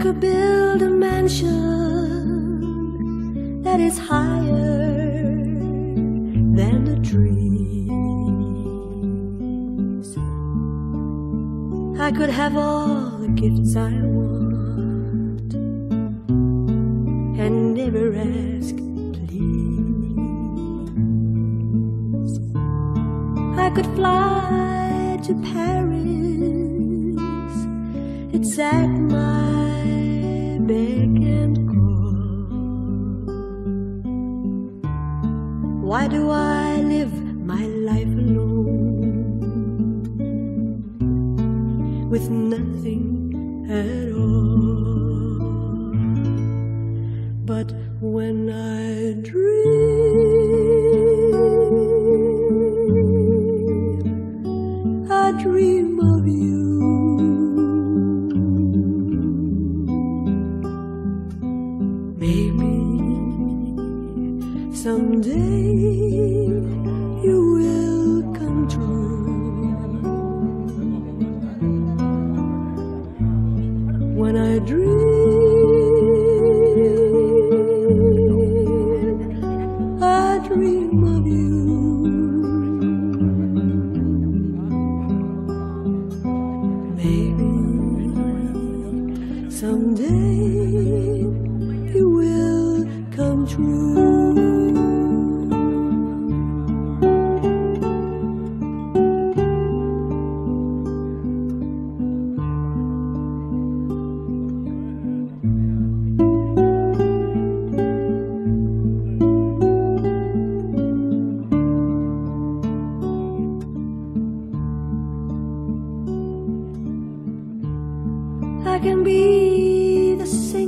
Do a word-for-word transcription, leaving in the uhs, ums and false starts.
could build a mansion that is higher than the trees. I could have all the gifts I want and never ask please. I could fly to Paris, it's at my beck and call. Why do I live my life alone with nothing at all? But when I dream, I dream of you. Maybe someday you will come true. When I dream, I dream of you. Maybe someday you will come true. I can be the same